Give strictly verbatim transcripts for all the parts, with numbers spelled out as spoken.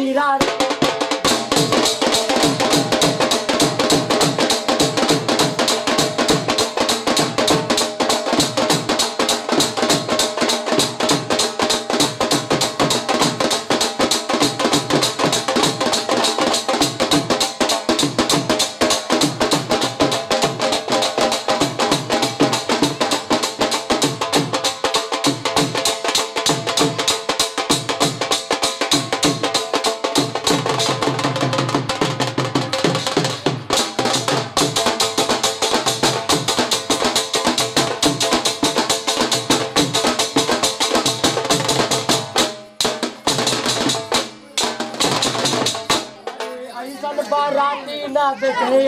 मीरा। बाराती ना देखे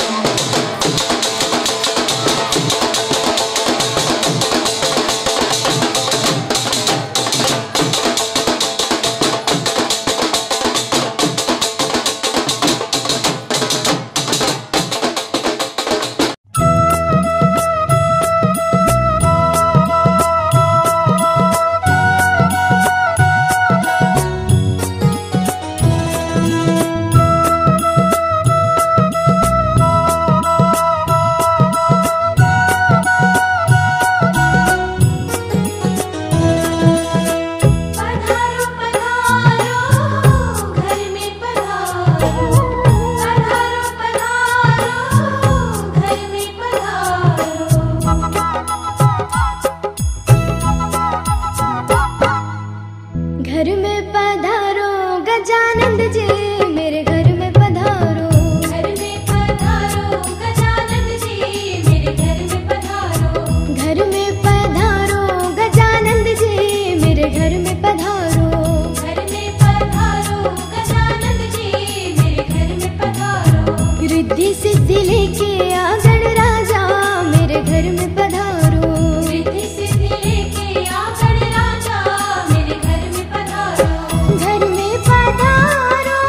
घर में पधारो गजानंद जी, मेरे घर में पधारो। घर में पधारो गजानंद जी, मेरे घर में पधारो। घर में पधारो गजानंद जी, मेरे घर में पधारो। घर में पधारो गजानंद जी, मेरे घर में पधारो। रिद्धि सिद्धि लेके आ गणराजा, मेरे घर में पधारो। रिद्धि सिद्धि लेके आ गणराजा, मेरे घर में पधारो। घर में पधारो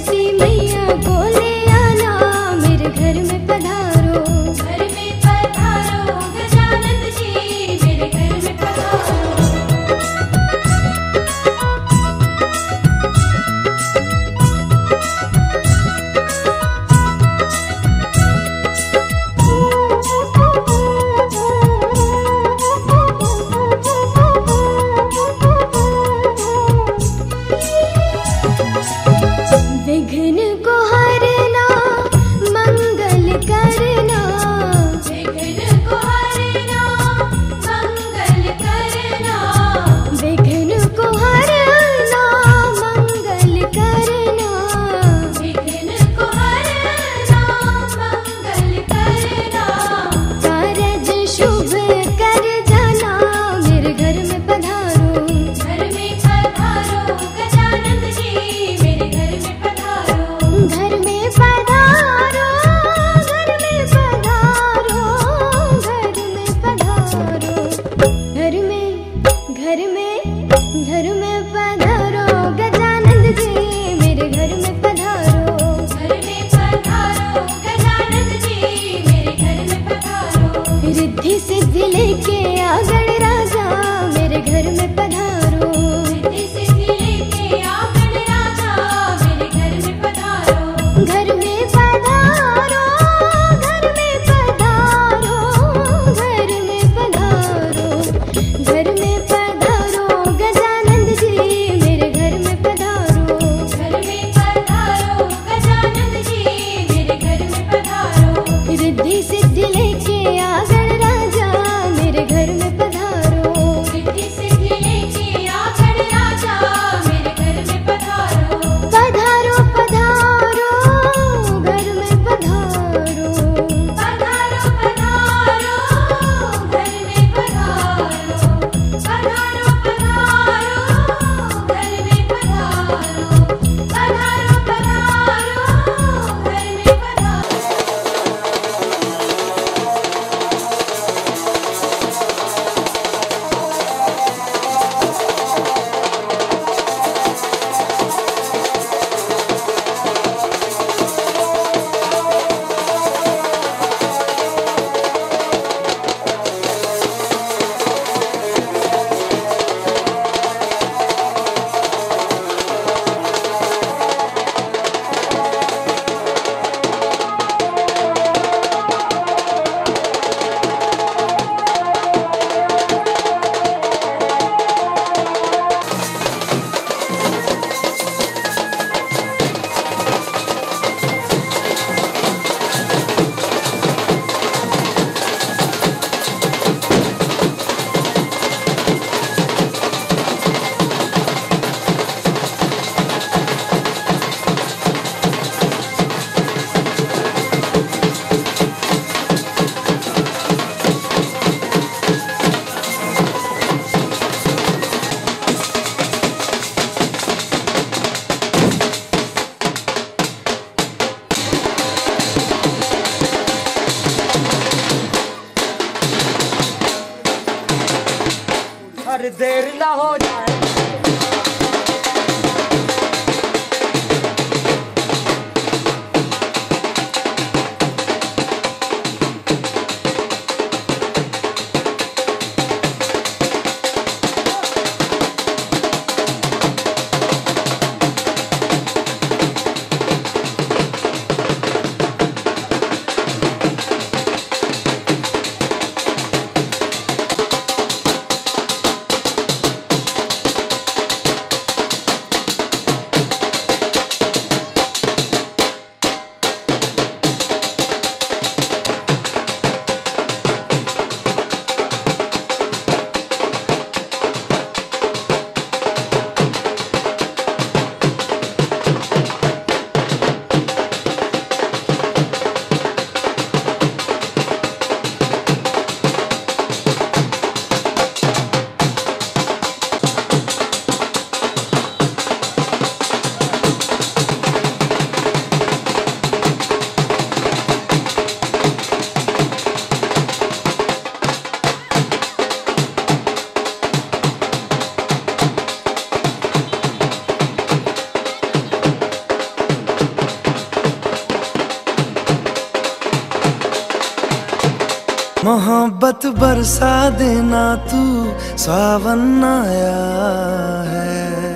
सरस्वती मैया को ले आना, मेरे घर में पधारो। घर में पधारो गजानन जी, मेरे घर में पधारो। विघ्न को हर मोहब्बत बरसा देना तू, सावन आया है।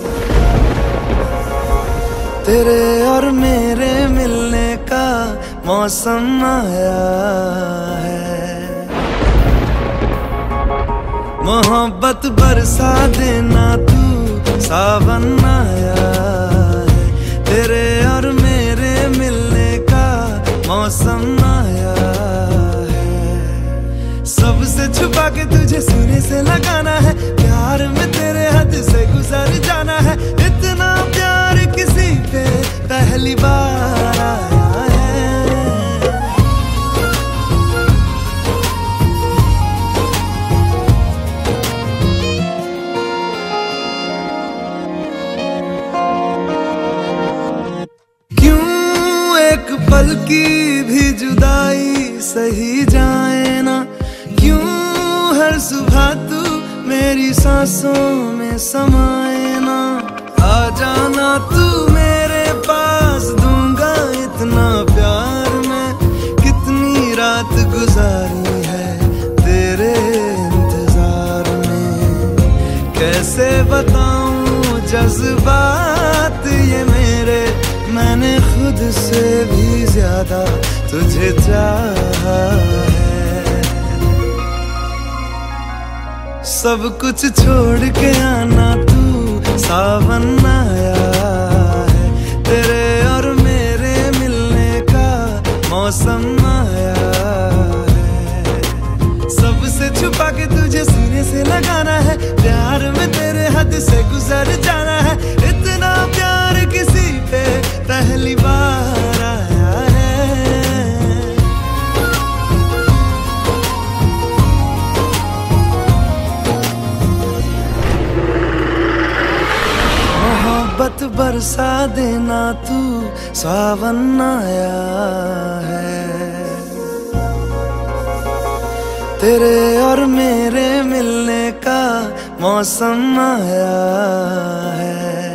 तेरे और मेरे मिलने का मौसम आया है। मोहब्बत बरसा देना तू, सावन आया है। तेरे और मेरे मिलने का मौसम आया है। सबसे छुपा के तुझे सीने से लगाना है, प्यार में तेरे हद से गुजर जाना है। इतना प्यार किसी पे पहली बार आया है। क्यों एक पल की भी जुदाई सही जाए ना, क्यों हर सुबह तू मेरी सांसों में समाए ना। आ जाना तू मेरे पास, दूंगा इतना प्यार मैं। कितनी रात गुजारी है तेरे इंतजार में, कैसे बताऊं जज्बात ये मेरे। मैंने खुद से भी ज्यादा तुझे चाहा है। सब कुछ छोड़ के आना तू, सावन आया है। तेरे और मेरे मिलने का मौसम आया है। सबसे छुपा के तुझे सीने से लगाना है, प्यार में तेरे हद से गुजर जाना है। इतना प्यार किसी पे पहली बार आया है। मोहब्बत बरसा देना तू, सावन आया है। तेरे और मेरे मिलने का मौसम आया है।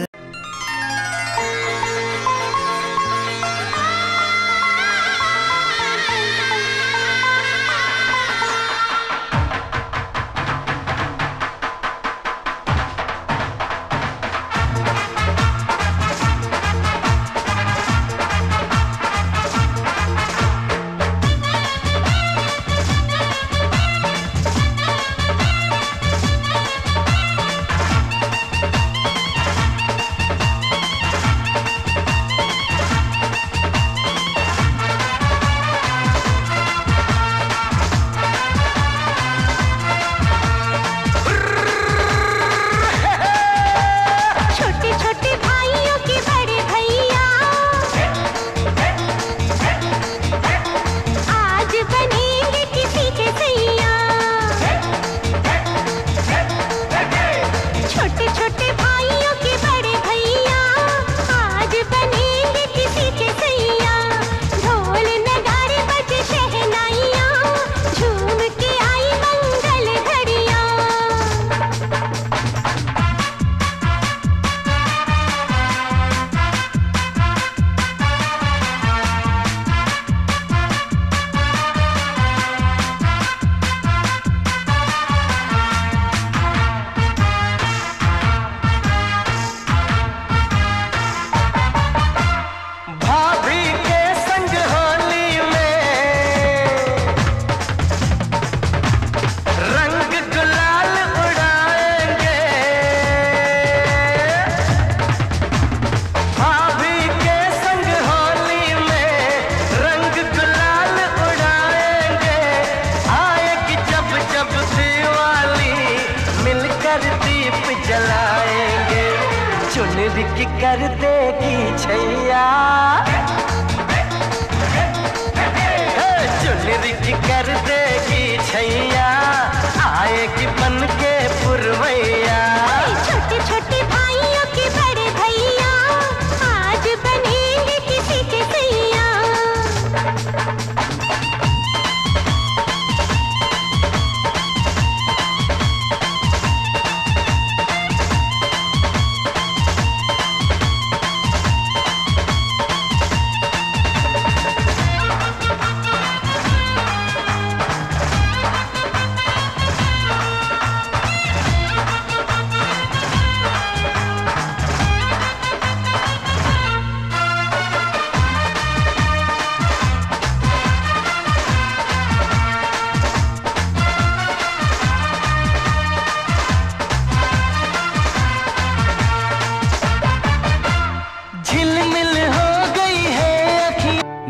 की कर देगी छैया, चुनरी की कर देगी छैया, आएगी बन के पुरवैया। छोटे छोटे भाइयों के बड़े भैया आज बनेंगे किसी के सैया।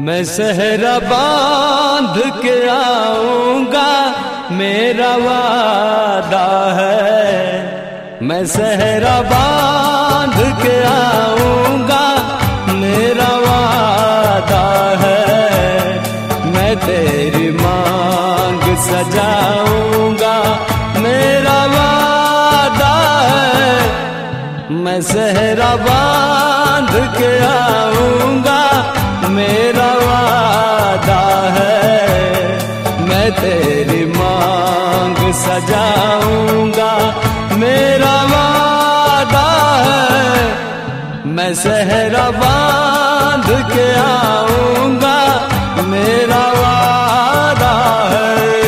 मैं सहरा बांध के आऊंगा मेरा वादा है। मैं सहरा बांध के आऊंगा मेरा वादा है। मैं तेरी मांग सजाऊंगा मेरा वादा है। मैं सहरा बांध के आऊंगा मेरा वादा है। मैं तेरी मांग सजाऊंगा मेरा वादा है। मैं सहरा बांध के आऊंगा मेरा वादा है।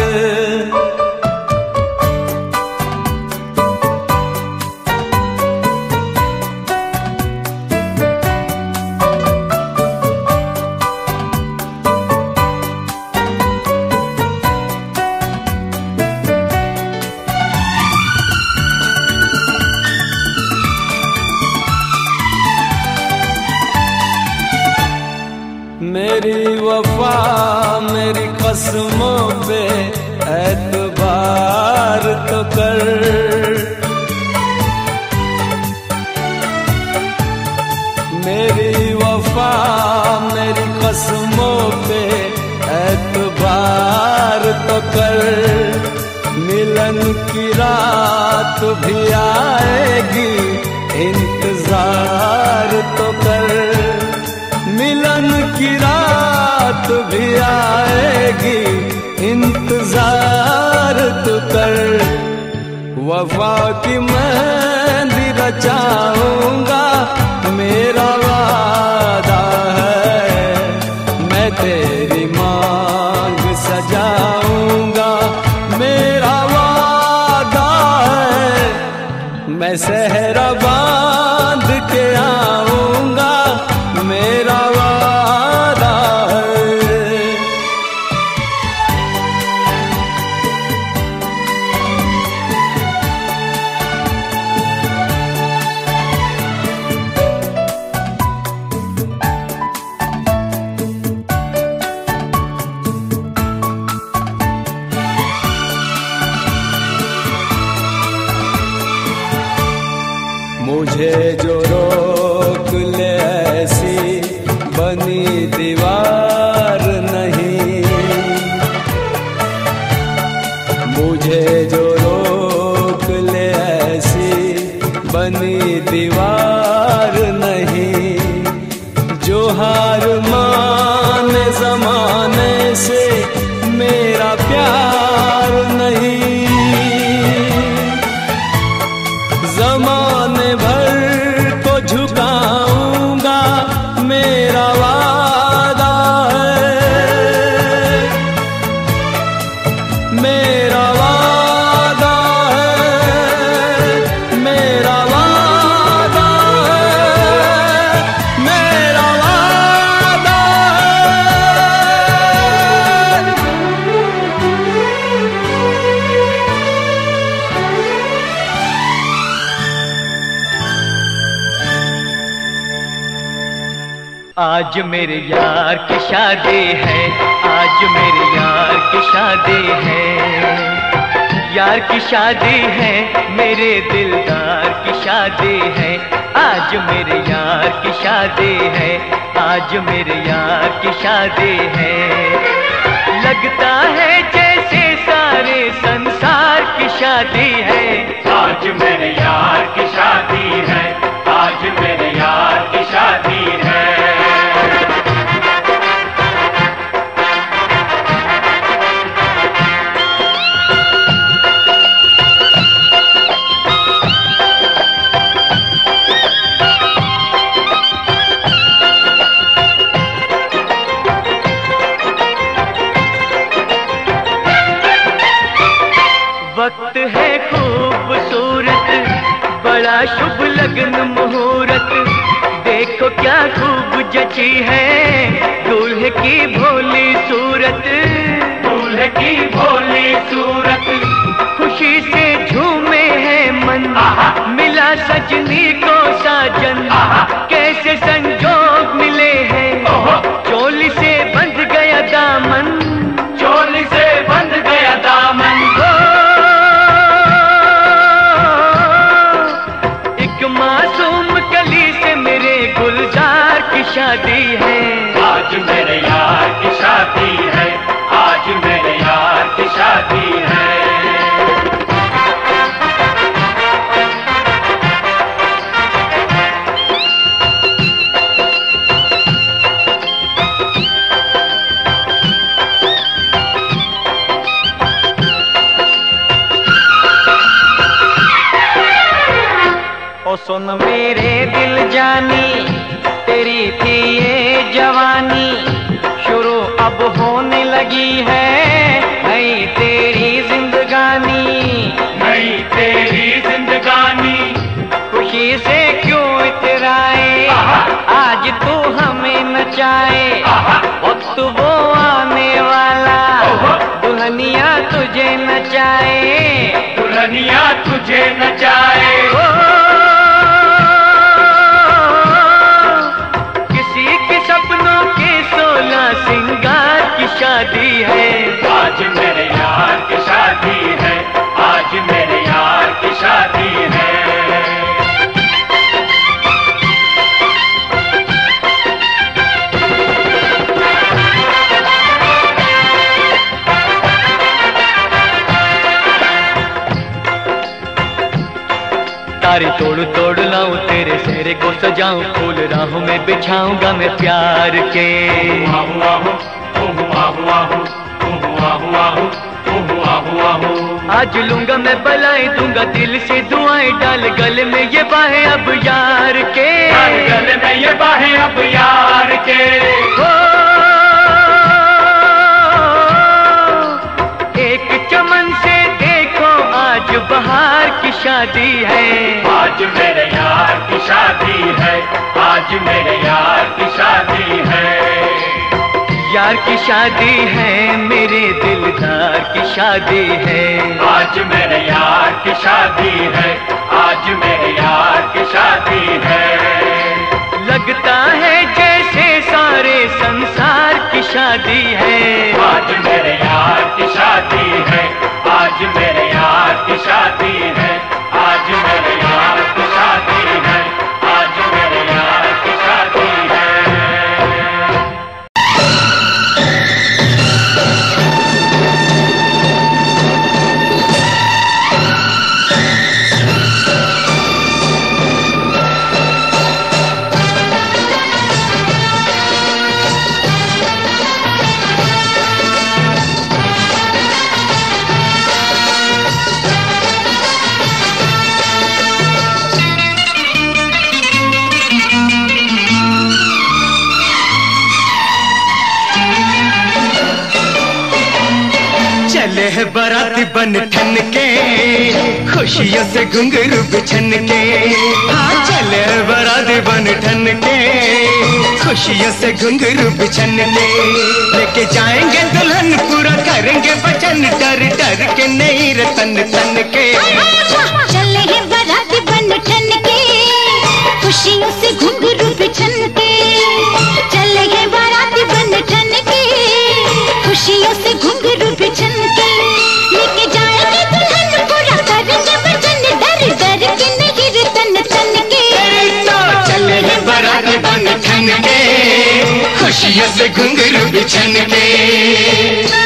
मेरी वफा मेरी कसमों पे एतबार तो कर। मेरी वफा मेरी कसमों पे एतबार तो कर। मिलन की रात भी आएगी इंतजार तो कर। मिलन की रात भी आएगी इंतजार तो कर। वफा की मेहंदी रचाऊंगा मेरा वादा है। मैं तेरी मांग सजाऊंगा मेरा वादा है। मैं सहरा बांध के आऊंगा मेरा वादा है। मुझे जो रोक ले ऐसी बनी दीवार नहीं। मुझे जो रोक ले ऐसी बनी दीवार नहीं। जो हार माने जमाने से मेरा प्यार नहीं। जमाने भर को झुकाऊंगा मेरा वादा है। मेरा वादा है। मेरा वादा है। मेरा वादा आज मेरे यार की शादी है। आज मेरे यार की शादी है। यार की शादी है मेरे दिलदार की शादी है। आज मेरे यार की शादी है। आज मेरे यार की शादी है। लगता है जैसे सारे संसार की शादी है। आज मेरे यार की शादी है। आज मेरे यार की शादी है। वक्त है खूबसूरत बड़ा शुभ लगन मुहूर्त। देखो क्या खूब जची है दूल्हे की भोली सूरत। दूल्हे की भोली सूरत खुशी से झूमे है मन। मिला सजनी को साजन कैसे संजोग मिले हैं। चोली से शादी है। आज मेरे यार की शादी है, आज मेरे यार की शादी है। ओ सुन मेरे दिल जानी, तेरी थी ये जवानी, शुरू अब होने लगी है नई तेरी जिंदगानी, नई तेरी जिंदगानी। खुशी से क्यों इतराए, आज तू हमें नचाए, वक्त वो आने वाला दुल्हनिया तुझे नचाए, दुल्हनिया तुझे नचाए। सपनों के सोलह सिंगार की शादी है। आज मेरे यार की शादी है, आज मेरे यार की शादी है। तारे तोड़ तोड़ लाऊं, तेरे सेहरे को सजाऊं, फूल राहों में बिछाऊंगा मैं प्यार के। आहू आहू आहू आहू आहू आहू आहू आहू आहू। आज लूंगा मैं बलाएं, दूंगा दिल से दुआएं, डाल गले में ये बाहें अब यार के, डाल गले में ये बाहें अब यार के। हो एक चमन से देखो आज बहार की शादी है। आज मेरे यार की शादी है, आज मेरे यार की शादी है। यार की शादी है, मेरे दिलदार की शादी है। आज मेरे यार की शादी है, आज मेरे यार की शादी है। लगता है जैसे सारे संसार की शादी है। आज मेरे यार की शादी है, आज मेरे यार की शादी है। आज मेरे यार की शादी है, आज मेरे यार की शादी है। चले है बाराती बन ठन के, खुशियों से घुंघरू बिछन के। हाँ चले है बाराती बन ठन के, खुशियों से घुंघरू बिछन के। लेके जाएंगे दुल्हन पूरा करेंगे वचन, डर डर के नहीं रतन तन के। चले हैं बाराती बन ठन के, खुशियों से घुंघरू बिछन के। चले हैं बाराती बन ठन के, खुशियों से घुंघरू बिछन के। लेके जाएंगे दुल्हन पूरा करेंगे वचन, डर डर के नहीं रतन तन के। चले हैं बाराती बन ठन के, खुशियों से घुंघरू बिछन के।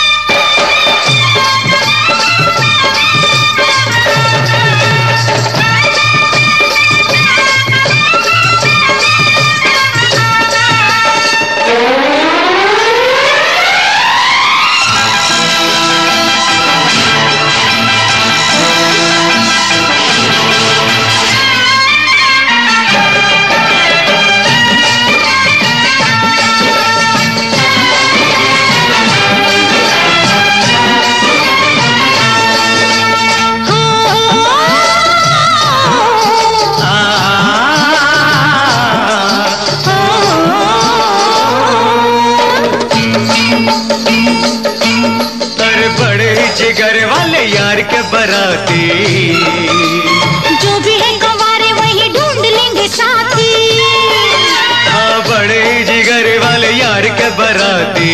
बराती जो भी है गंवारे वही ढूंढ लेंगे साथी। हाँ बड़े जिगर वाले यार के बराती,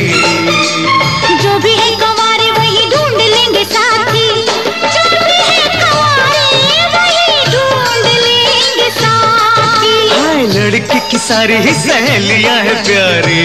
जो भी है गंवारे वही ढूंढ लेंगे साथी। जो भी है गंवारे वही ढूंढ लेंगे साथी। हाय लड़की की सारी ही सहेलियां हैं प्यारी,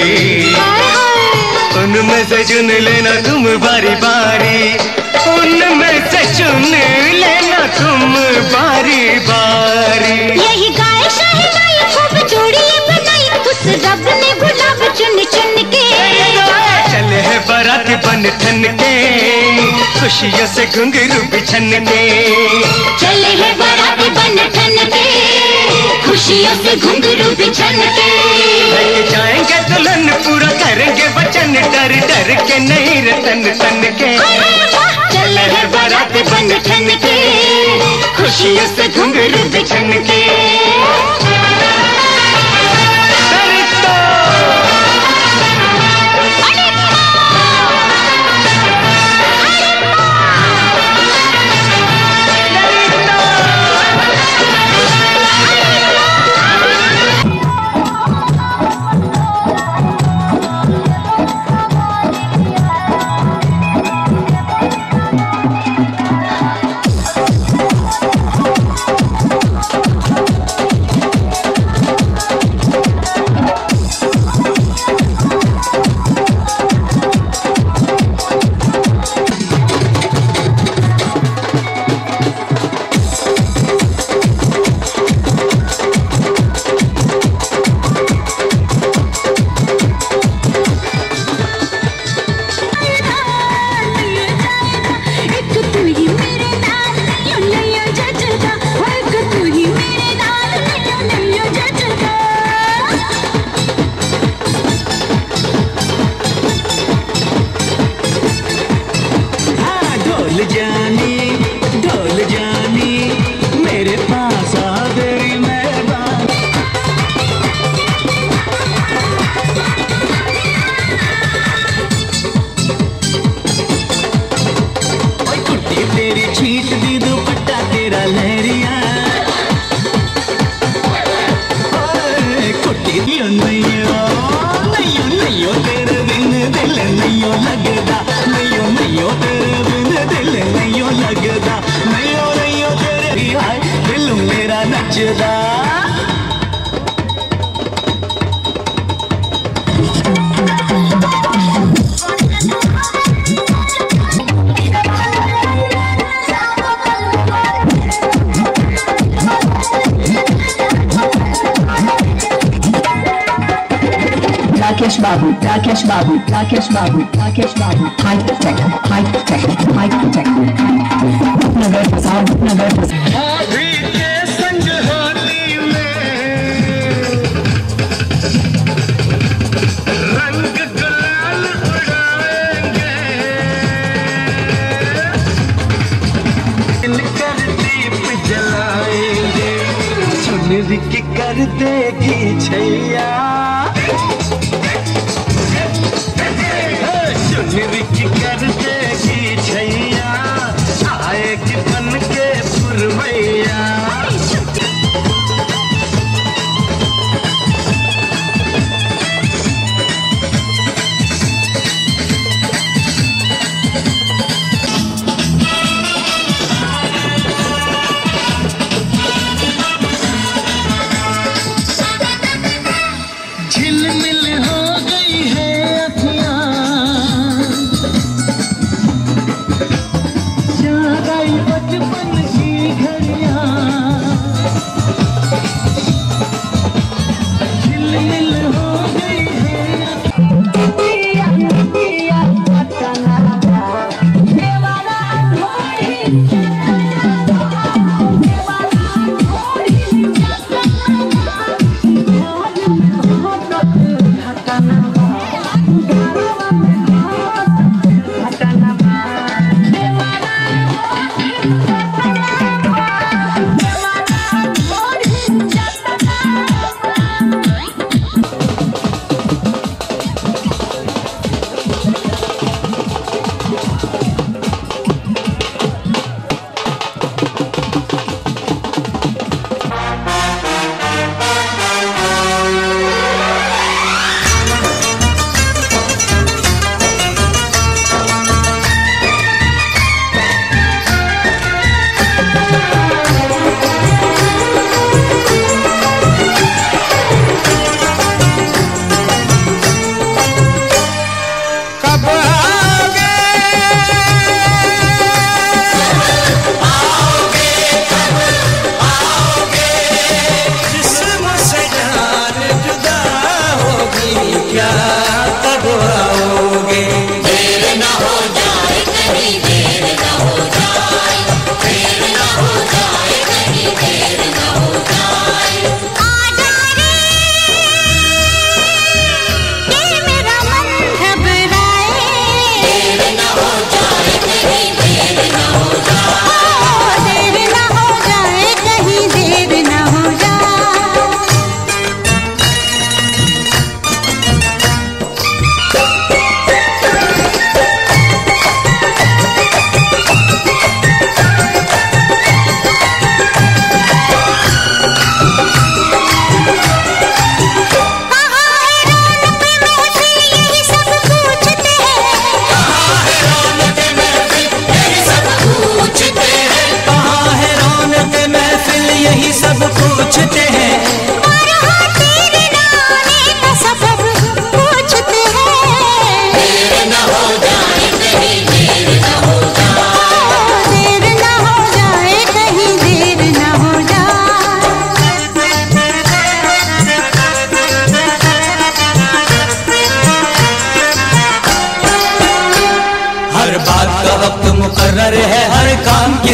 उनमें से चुन लेना तुम बारी बारी, उनमें से चुन लेना तुम बारी बारी। यही गाय शहनाई खूब जोड़ी बनाई, उस रब ने गुलाब चुन चुन के। चले है बारात बन ठन के, खुशियों से घुंघरू बिछन के। चले है बारात बन ठन के, खुशियों से घुंघरू बिछन के। लेके जाएंगे दुल्हन पूरा करेंगे वचन, डर डर के नहीं रतन तन के। चले है बारात बन ठन के, खुशियों से घुंघरू बिछन के। Rakesh Babu, Rakesh Babu, Rakesh Babu, Rakesh Babu, high tech, high tech, high tech. Nagar Prasad, Nagar Prasad. अभी के संग होली में रंग गुलाल उड़ाएंगे, मिलकर दीप जलाएंगे, चुनरी की कर देगी छैया, चुनरी कर देगी छैया, आएगी बन के पुरवैया।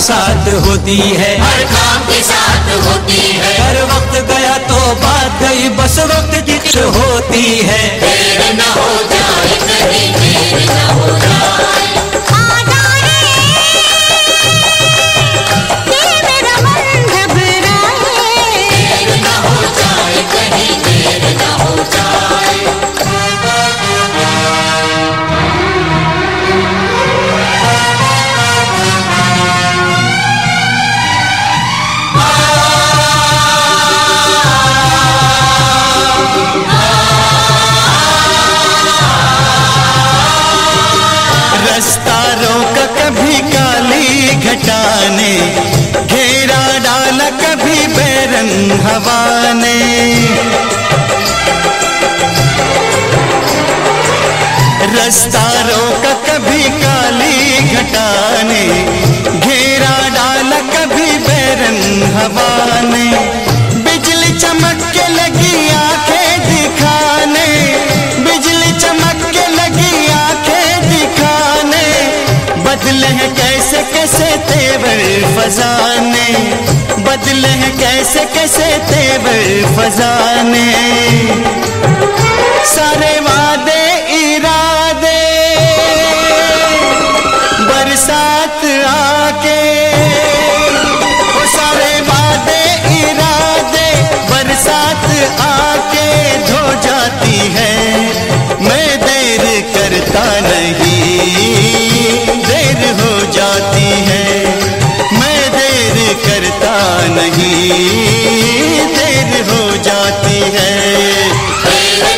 साथ होती है, हर काम के साथ होती है। अगर वक्त गया तो बात गई, बस वक्त की होती है। देर न हो जाए कहीं, देर न हो जाए। रास्ता रोका कभी काली घटा ने, घेरा डाला कभी बैरंग हवा ने। रास्ता रोका कभी काली घटा ने, घेरा डाला कभी बैरंग हवा ने। बिजली चमक के लगी आंखें दिखाने, बिजली चमक के लगी आंखें दिखाने। बदले हैं कैसे कैसे तेवर फजाने, बदले हैं कैसे कैसे तेवर फजाने। सारे वादे इरादे बरसात आके, वो सारे वादे इरादे बरसात आके धो जाती है। मैं देर करता नहीं, देर हो जाती है। मैं देर करता नहीं, देर हो जाती है।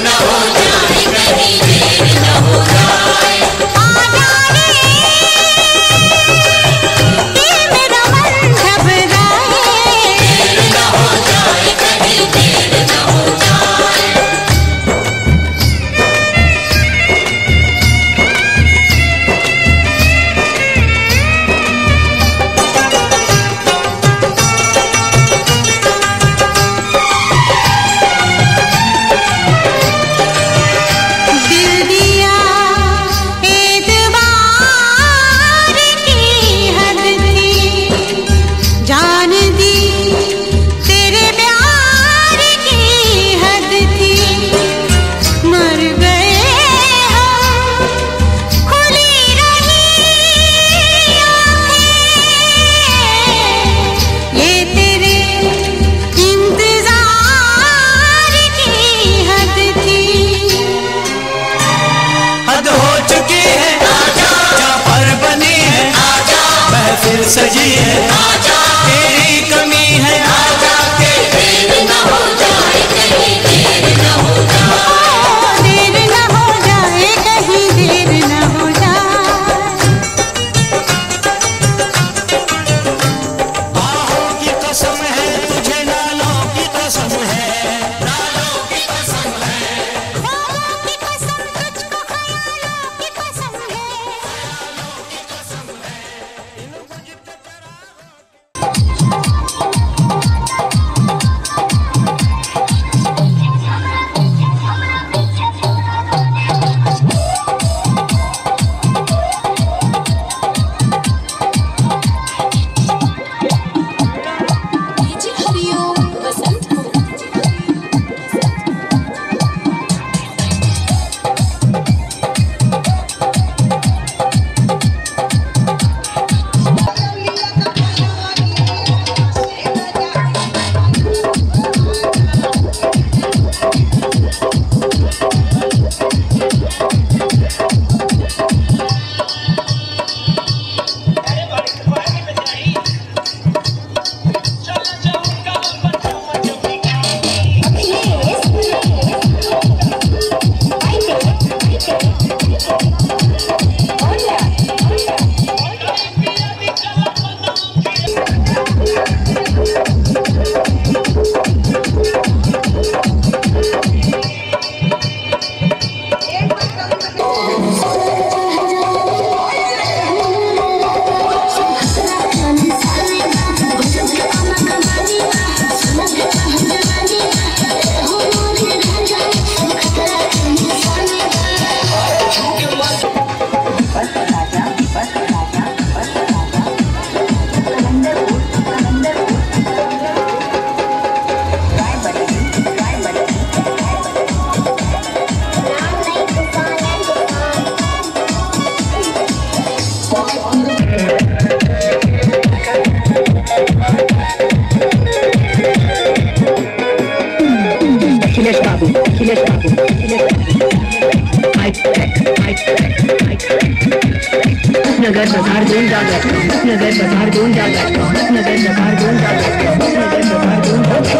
नगर Bazar Gonda dot com Nagar Bazar Gonda dot com Nagar Bazar Gonda dot com Nagar Bazar Gonda dot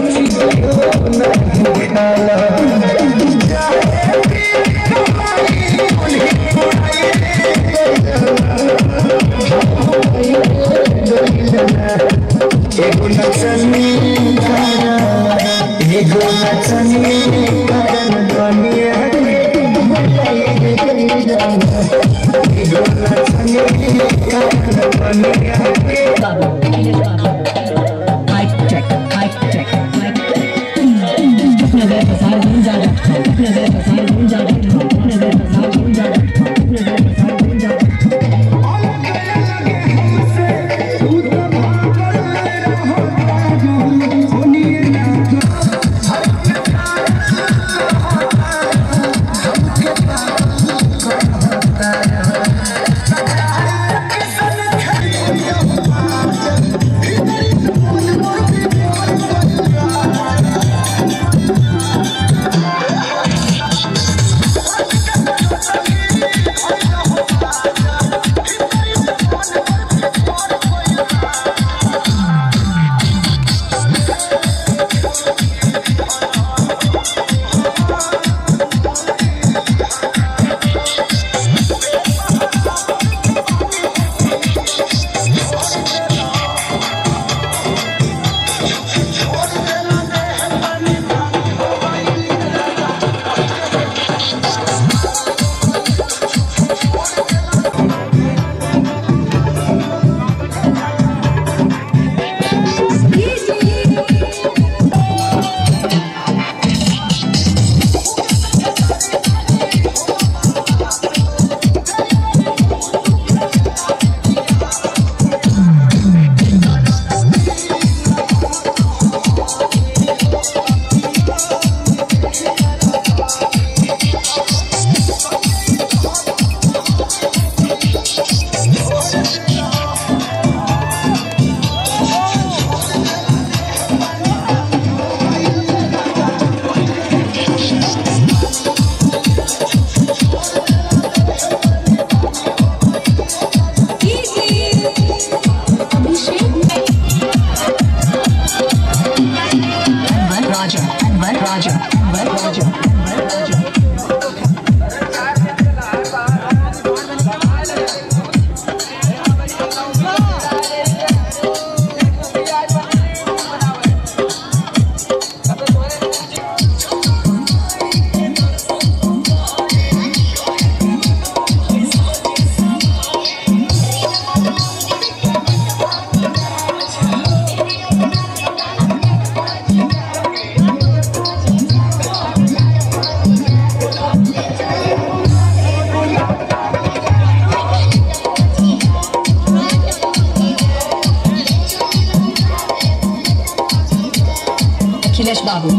Akhilesh Babu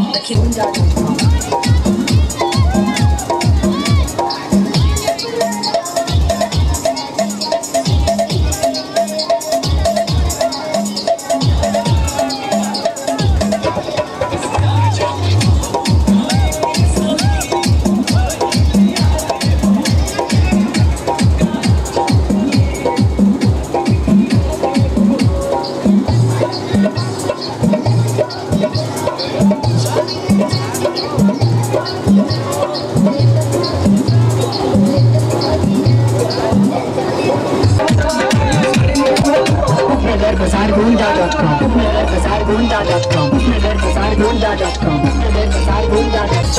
Bazaargunda dot com Bazaargunda dot com Bazaargunda dot com Bazaargunda dot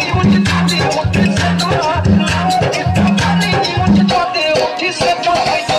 He said,